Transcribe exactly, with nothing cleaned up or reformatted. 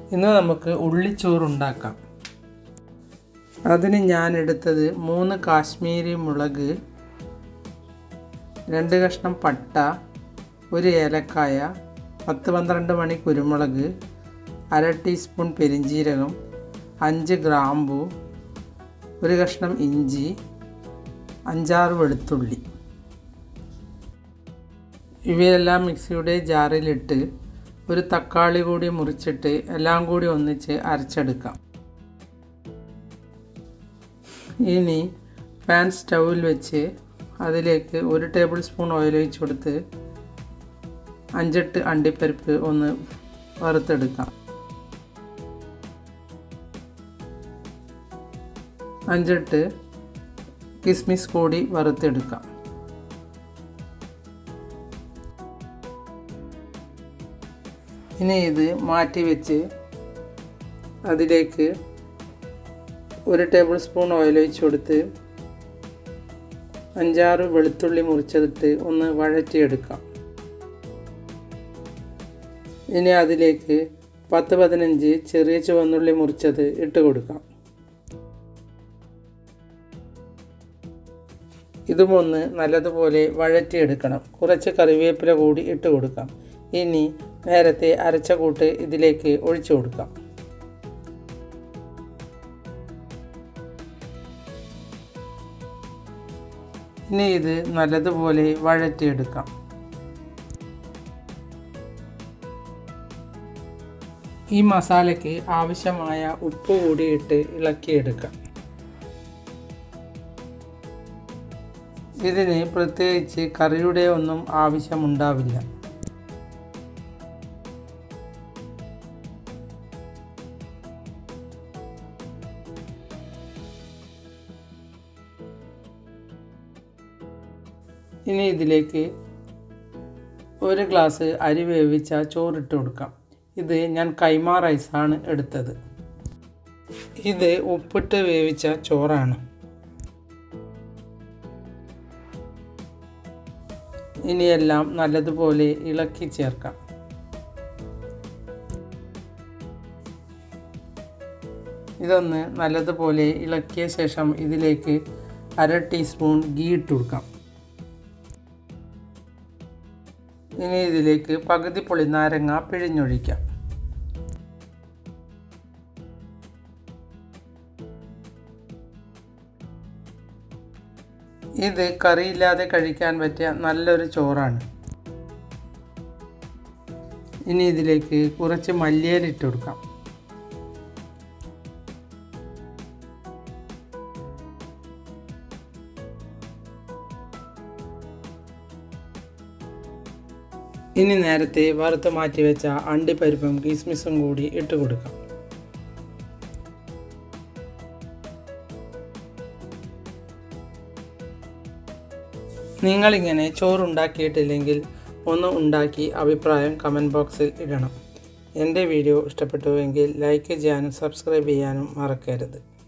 ഇന്ന് നമുക്ക് ഉള്ളിച്ചോറ് ഉണ്ടാക്കാം. അതിന് ഞാൻ എടുത്തത് മൂന്ന് കാശ്മീരി മുളക്, രണ്ട് കഷ്ണം പട്ട, ഒരു ഏലക്കായ, പത്ത് പന്ത്രണ്ട് മണി കുരുമുളക്, അര ടീസ്പൂൺ പെരിഞ്ജീരകം, അഞ്ച് ഗ്രാമ്പു, ഒരു കഷ്ണം ഇഞ്ചി, അഞ്ചാറ് വെളുത്തുള്ളി. ഇവയെല്ലാം മിക്സിയുടെ ജാറിലിട്ട് ഒരു തക്കാളി കൂടി മുറിച്ചിട്ട് എല്ലാം കൂടി ഒന്നിച്ച് അരച്ചെടുക്കാം. ഇനി പാൻ സ്റ്റൗവിൽ വെച്ച് അതിലേക്ക് ഒരു ടേബിൾ സ്പൂൺ ഓയിൽ ഒഴിച്ച് കൊടുത്ത് അഞ്ചെട്ട് അണ്ടിപ്പരിപ്പ് ഒന്ന് വറുത്തെടുക്കാം. അഞ്ചെട്ട് കിസ്മിസ് കൂടി വറുത്തെടുക്കാം. ഇനി ഇത് മാറ്റി വെച്ച് അതിലേക്ക് ഒരു ടേബിൾ സ്പൂൺ ഓയിൽ ഒഴിച്ച് കൊടുത്ത് അഞ്ചാറ് വെളുത്തുള്ളി മുറിച്ചതിട്ട് ഒന്ന് വഴറ്റിയെടുക്കാം. ഇനി അതിലേക്ക് പത്ത് പതിനഞ്ച് ചെറിയ ചുവന്നുള്ളി മുറിച്ചത് ഇട്ട് കൊടുക്കാം. ഇതും ഒന്ന് നല്ലതുപോലെ വഴറ്റിയെടുക്കണം. കുറച്ച് കറിവേപ്പില കൂടി ഇട്ട് കൊടുക്കാം. ഇനി നേരത്തെ അരച്ച കൂട്ട് ഇതിലേക്ക് ഒഴിച്ചു കൊടുക്കാം. ഇനി ഇത് നല്ലതുപോലെ വഴറ്റിയെടുക്കാം. ഈ മസാലയ്ക്ക് ആവശ്യമായ ഉപ്പ് കൂടി ഇട്ട് ഇളക്കിയെടുക്കാം. ഇതിന് പ്രത്യേകിച്ച് കറിയുടെ ഒന്നും ആവശ്യമുണ്ടാവില്ല. ഇനി ഇതിലേക്ക് ഒരു ഗ്ലാസ് അരി വേവിച്ച ചോറിട്ട് കൊടുക്കാം. ഇത് ഞാൻ കൈമ റൈസാണ് എടുത്തത്. ഇത് ഉപ്പിട്ട് വേവിച്ച ചോറാണ്. ഇനിയെല്ലാം നല്ലതുപോലെ ഇളക്കി ചേർക്കാം. ഇതൊന്ന് നല്ലതുപോലെ ഇളക്കിയ ശേഷം ഇതിലേക്ക് അര ടീസ്പൂൺ ഗീ ഇട്ട് കൊടുക്കാം. ഇനി ഇതിലേക്ക് പകുതി പുളിനാരങ്ങ പിഴിഞ്ഞൊഴിക്കാം. ഇത് കറിയില്ലാതെ കഴിക്കാൻ പറ്റിയ നല്ലൊരു ചോറാണ്. ഇനി ഇതിലേക്ക് കുറച്ച് മല്ലിയില ഇട്ട് കൊടുക്കാം. ഇനി നേരത്തെ വറുത്ത് മാറ്റി വെച്ച അണ്ടിപ്പരിപ്പും കിസ്മിസും കൂടി ഇട്ട് കൊടുക്കാം. നിങ്ങളിങ്ങനെ ചോറുണ്ടാക്കിയിട്ടില്ലെങ്കിൽ ഒന്ന് ഉണ്ടാക്കി അഭിപ്രായം കമൻറ്റ് ബോക്സിൽ ഇടണം. എൻ്റെ വീഡിയോ ഇഷ്ടപ്പെട്ടുവെങ്കിൽ ലൈക്ക് ചെയ്യാനും സബ്സ്ക്രൈബ് ചെയ്യാനും മറക്കരുത്.